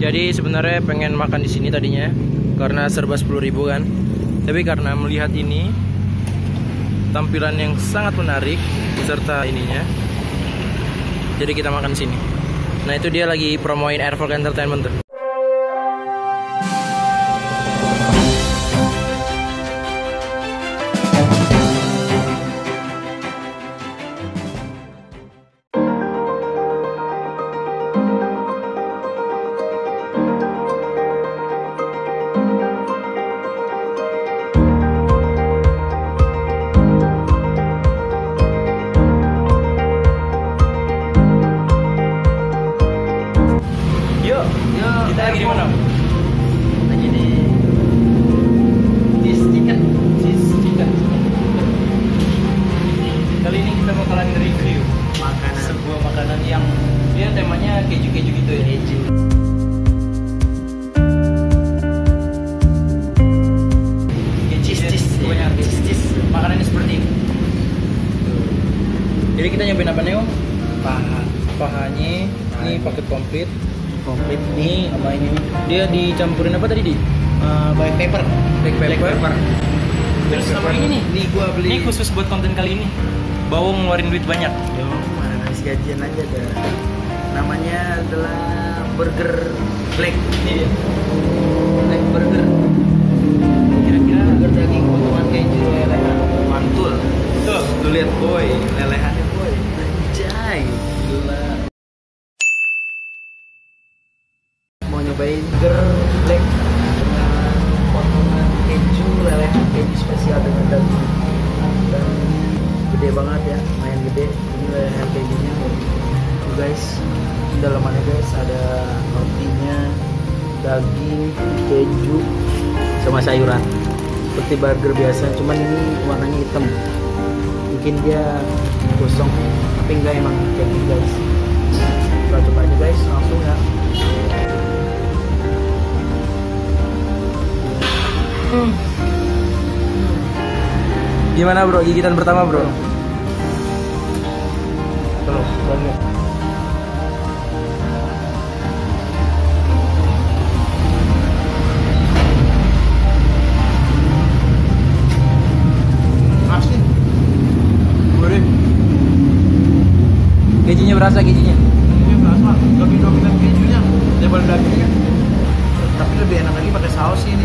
Jadi sebenarnya pengen makan di sini tadinya karena serba 10.000 kan. Tapi karena melihat ini tampilan yang sangat menarik beserta ininya, jadi kita makan di sini. Nah itu dia lagi promoin Airfolk Entertainment tuh. Kita lagi di mana? Lagi di Cheese Chicken. Kali ini kita bakalan review Makanan. sebuah makanan yang dia temanya keju-keju gitu ya. Keju. Cheese. Pokoknya cheese. Makanannya seperti ini. Jadi kita nyobain apa nih, Om? Pahanya ini paket komplit nih sama ini. Dia dicampurin apa tadi, Di? Black pepper. Terus sama ini nih. Nih gua beli. Ini khusus buat konten kali ini. Bawang ngeluarin duit banyak. Yo, mana nasi gajian aja dah. Namanya adalah burger black. Iya. Black burger. Kira-kira Burger daging potongan keju lelehan. mantul. Tuh. Lu lihat boy, lelehannya boy. Anjay, gila. Mau nyobain burger black dengan potongan keju lelehan keju spesial dengan daging dan gede banget ya, lumayan gede ini lelehan kejunya tuh guys. Dalamannya guys ada rotinya, daging, keju sama sayuran seperti burger biasa, cuman ini warnanya hitam, mungkin dia gosong tapi enggak, emang kayak gini guys. Kita coba aja guys, langsung ya. Gimana bro, gigitan pertama bro? Tuh, banget. Asin. Boleh. Kejunya berasa kejunya. Ini berasa lebih dominan kejunya daripada dagingnya, tapi lebih enak lagi pakai saus ini.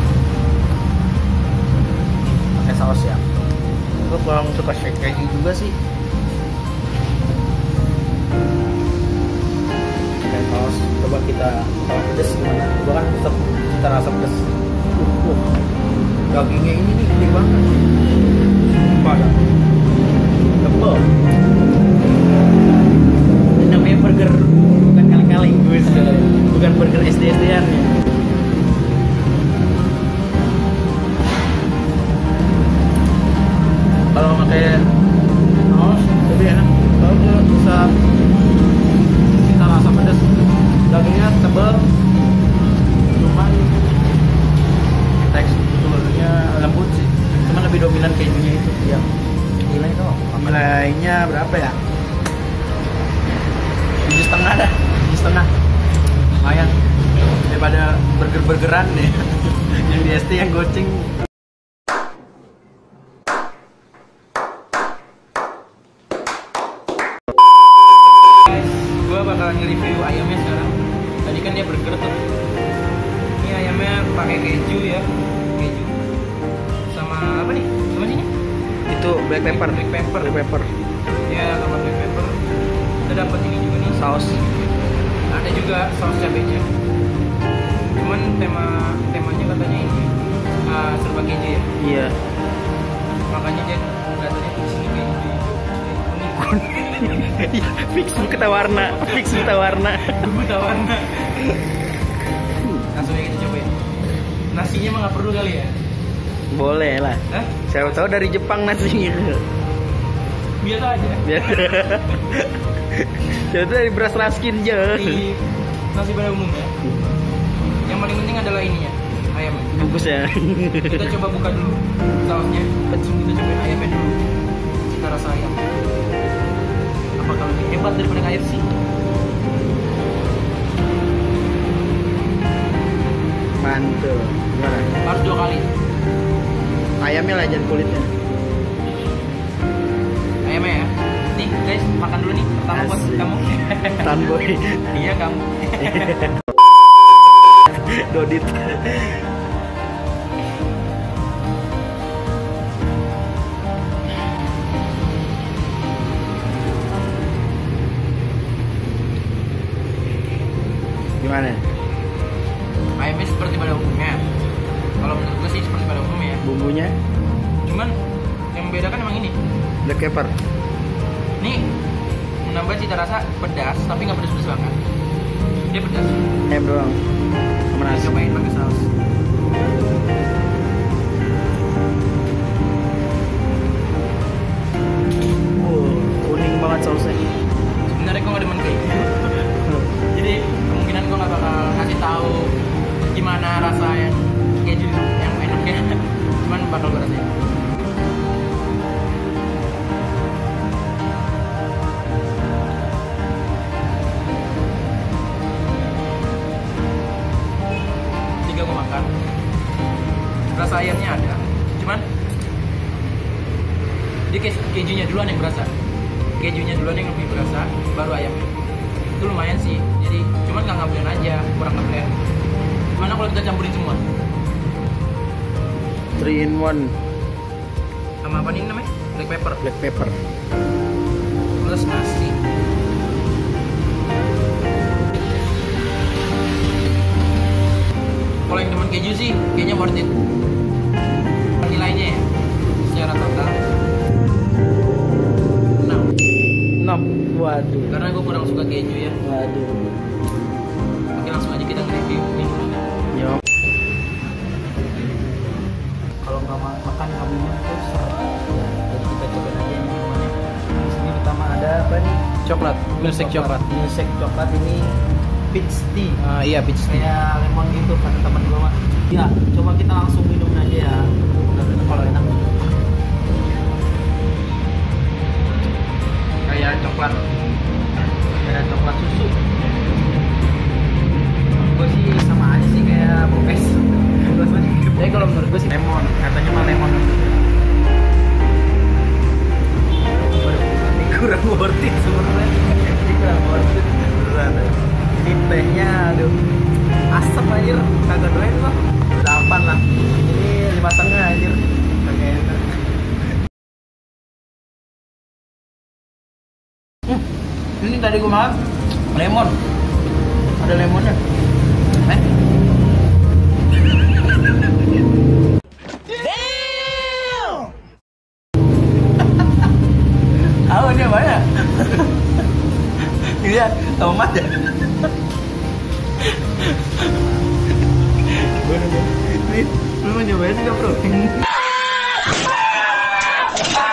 Pakai saus ya. Gue kurang suka shake keju juga sih. Pakai saus. Coba kita kalau pedes gimana? Gue kan tetap kita rasa pedes. Dagingnya ini nih gede banget. Pada tebal. Ini namanya burger bukan kaleng-kaleng, bukan burger SD-SDan ya. Kalau pakai saus lebih enak. Kalau dia bisa kita rasa pedas, dagingnya tebal, cuman teksturnya lembut sih, cuman lebih dominan kejunya itu ya. Nilai dong, nilainya berapa ya? 7,5 dah, 7,5. Lumayan daripada burger-burgeran nih yang di SD yang goceng. Gue bakalan nge-review ayamnya sekarang. Tadi kan dia burger tuh. Ini ayamnya pakai keju ya, keju. Sama apa nih? Sama sini? Itu black pepper. Ya, sama black pepper. Kita dapat ini juga nih saus. Ada juga saus cabenya. Cuman temanya katanya ini serba keju ya. Iya. Makanya dia kelihatannya di sini kayak kuning. Fix buta warna. Buta warna. Langsung aja kita coba ya. Nasinya mah nggak perlu kali ya? Boleh lah. Hah? Siapa tahu dari Jepang nasinya. Biasa aja. Siapa tahu dari beras raskin aja. Di nasi pada umumnya. Yang paling penting adalah ininya, ayamnya. Bungkusnya. Kita coba buka dulu sausnya. Langsung kita cobain ayamnya dulu. Kita rasa ayam. Apakah lebih hebat daripada KFC? Mantul. Gimana? Harus 2 kali. Ayamnya lah, jangan kulitnya. Ayamnya ya. Nih guys, makan dulu nih. Pertama buat Asik. kamu. Tanboy. Iya kamu. Dodit. Gimana? Ayamnya seperti pada umumnya. Kalau menurut gue sih seperti pada umumnya. Bumbunya Cuman yang membedakan emang ini. black pepper. Nih menambah cita rasa pedas, tapi nggak pedas-pedas banget. Dia pedas. Ayam doang. Sama nasi. Cobain pakai saus. Kuning banget sausnya. Sebenarnya gue nggak demen kayak gitu. Jadi kemungkinan gue nggak bakal ngasih tahu gimana rasa yang keju yang enaknya. Cuman bakal gue rasain. Tiga gue makan. Rasa ayamnya ada. Cuman dia kejunya duluan yang berasa. Kejunya duluan yang lebih berasa, baru ayamnya. Itu lumayan sih. Jadi cuman nggak ngeblend aja, kurang ngeblend. Gimana kalau kita campurin semua? 3 in 1 Sama apa nih namanya? Black pepper black pepper. plus nasi. Kalau yang demen keju sih, kayaknya worth it. Nilainya ya, secara total 6. 6. Waduh. Karena gue kurang suka keju ya. Waduh. Oke, langsung aja kita nge-review minumannya. Yo. Kalau nggak makan kambingnya tuh seret. Ya, jadi kita cobain aja minumannya. Di sini pertama ada apa nih? Coklat, milkshake coklat. Milkshake coklat ini peach tea. Iya, peach tea. Kayak lemon gitu kata teman gua mah. Ya, coba kita langsung minum aja ya. Benar-benar kalau enak. Kayak coklat. Kayak coklat susu. Gue sih sama aja sih kayak bopes. Tapi kalau menurut gue sih Lemon, katanya mah lemon. Ini kurang worth it sebenarnya. Ini kurang worth it beneran. Ini tehnya, aduh, asap anjir, kagak doain loh. 8 lah. Ini 5,5 anjir. Kagak enak. ini tadi gue makan lemon. Ada lemonnya. Tahu ini apa ya? Iya, tomat ya. Ini lu mau nyobain nggak bro?